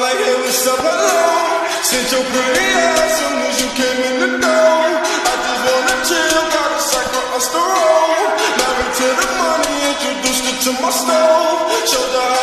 like, hey, what's up, hello? Sent your pretty ass soon as you came in the door. I just wanna chill, got a sack for us to roll. Married to the money, introduced her to my stove. Showed her how